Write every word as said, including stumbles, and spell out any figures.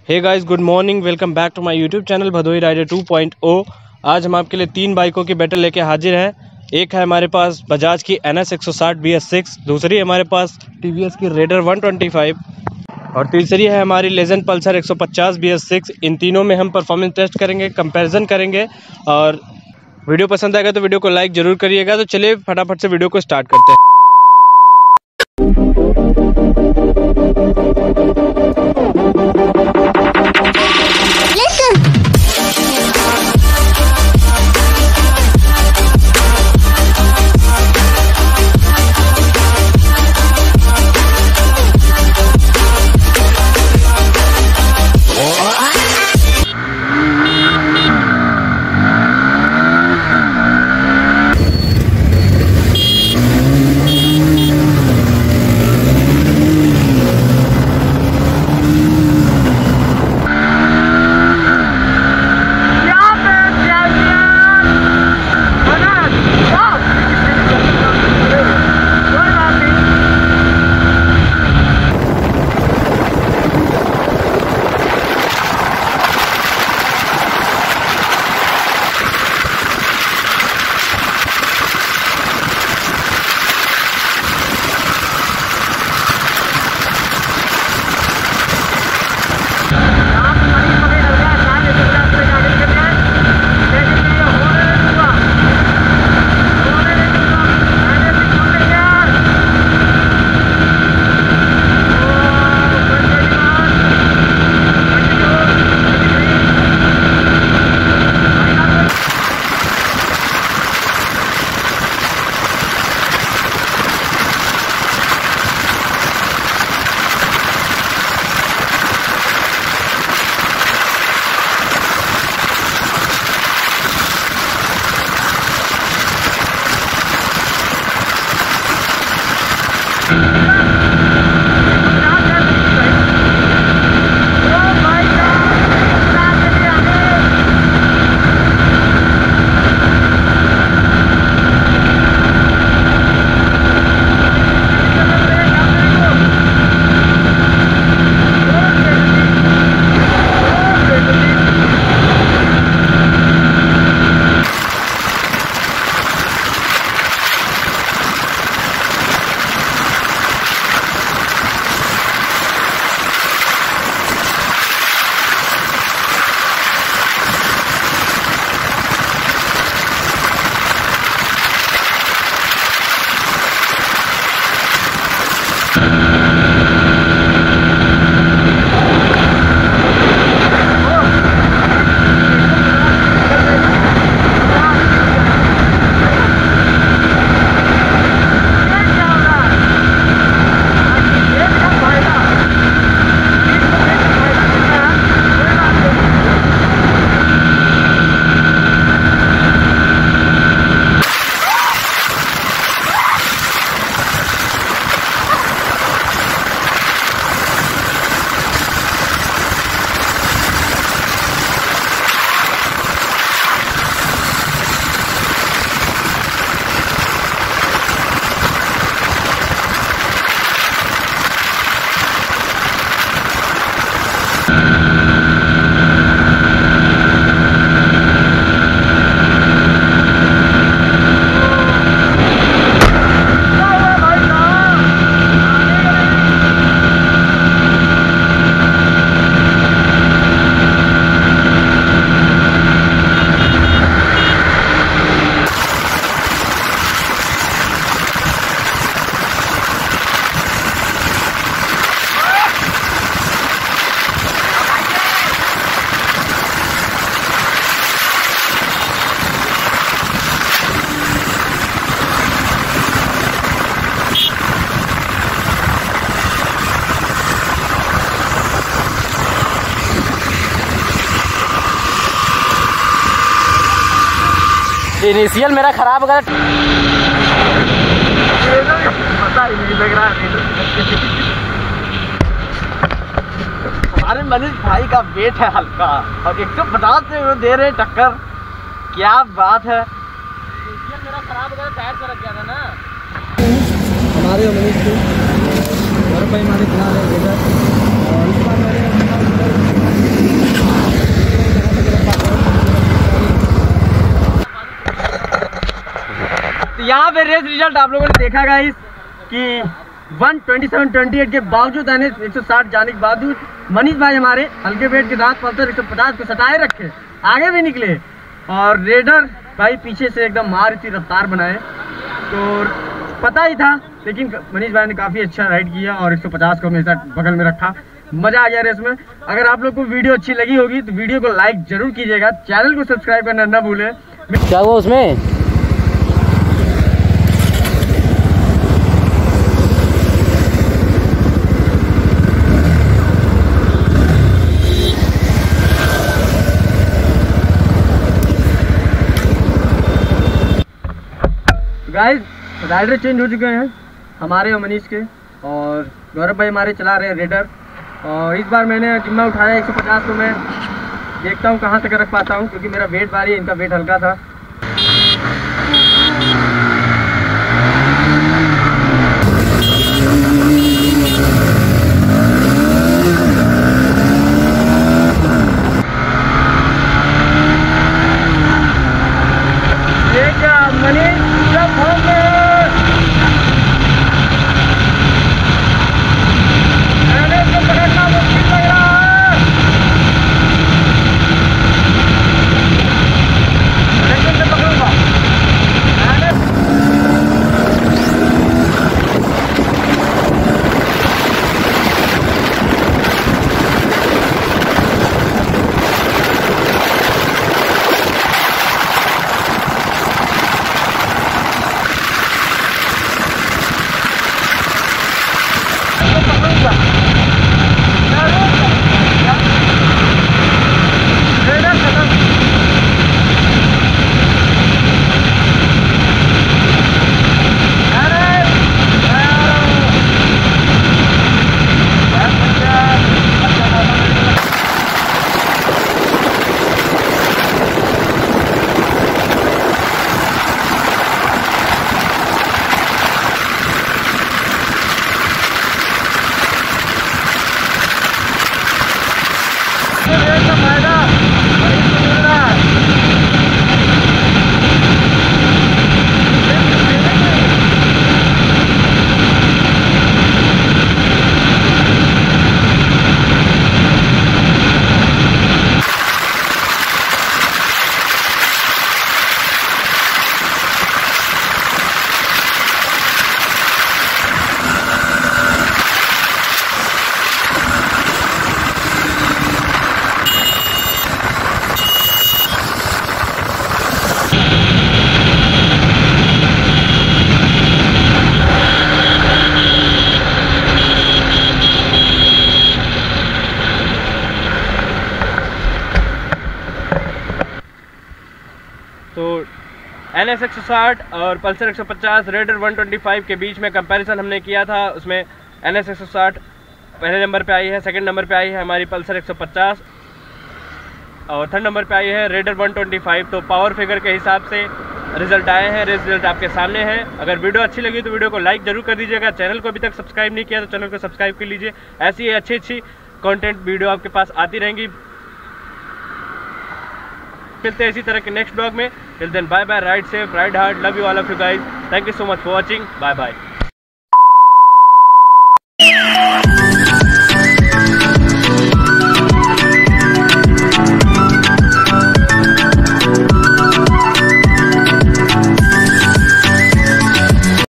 Hey guys, good morning, welcome back to my YouTube channel Bhadohi rider two point O. आज हम आपके लिए तीन बाइकों की बैटल लेके हाजिर हैं। एक है हमारे पास बजाज की एन एस एक सौ साठ बी एस सिक्स, दूसरी हमारे पास टी वी एस की रेडर वन ट्वेंटी फाइव और तीसरी है हमारी लेजेंड पल्सर एक सौ पचास बी एस सिक्स। इन तीनों में हम परफॉर्मेंस टेस्ट करेंगे, कंपैरिजन करेंगे और वीडियो पसंद आएगा तो वीडियो को लाइक ज़रूर करिएगा। तो चलिए फटाफट से वीडियो को स्टार्ट करते हैं। इनिशियल मेरा खराब हो गया, पता ही नहीं लग रहा है। हमारे मनीष भाई का वेट है हल्का और एक सौ पचास से वो दे रहे टक्कर, क्या बात है। इनिशियल मेरा खराब हो गया, टायर से रख गया था ना। हमारे मनीष भाई हमारे खिलाफ है और इस बार मैंने रेस रिजल्ट आप लोगों ने देखा गाइस कि एक सौ सत्ताईस अट्ठाईस के बावजूद एन एस एक सौ साठ जाने के बावजूद मनीष भाई हमारे हल्के वेट के साथ पल्सर एक सौ पचास को सटाए रखे, आगे भी निकले और रेडर भाई पीछे से एकदम मार इतनी रफ्तार बनाए। तो पता ही था, लेकिन मनीष भाई ने काफ़ी अच्छा राइड किया और एक सौ पचास को हमेशा बगल में रखा। मज़ा आ गया रेस में। अगर आप लोग को वीडियो अच्छी लगी होगी तो वीडियो को लाइक जरूर कीजिएगा, चैनल को सब्सक्राइब करना ना भूलें। क्या हुआ उसमें? गाइस राइडर चेंज हो चुके हैं हमारे और मनीष के, और गौरव भाई हमारे चला रहे हैं रेडर। और इस बार मैंने जिम्मा उठाया एक सौ पचास को, मैं देखता हूँ कहाँ तक रख पाता हूँ, क्योंकि मेरा वेट भारी है, इनका वेट हल्का था। तो एन एस एक सौ साठ और पल्सर एक सौ पचास रेडर एक सौ पच्चीस के बीच में कंपैरिजन हमने किया था। उसमें एन एस एक सौ साठ पहले नंबर पे आई है, सेकंड नंबर पे आई है हमारी पल्सर एक सौ पचास और थर्ड नंबर पे आई है रेडर एक सौ पच्चीस। तो पावर फिगर के हिसाब से रिजल्ट आए हैं, रिजल्ट आपके सामने हैं। अगर वीडियो अच्छी लगी तो वीडियो को लाइक जरूर कर दीजिएगा, चैनल को अभी तक सब्सक्राइब नहीं किया तो चैनल को सब्सक्राइब कर लीजिए। ऐसी ही अच्छी अच्छी कंटेंट वीडियो आपके पास आती रहेंगी। मिलते हैं इसी तरह के नेक्स्ट ब्लॉग में। Till then bye bye, ride safe, ride hard, love you all of you guys, thank you so much for watching, bye bye.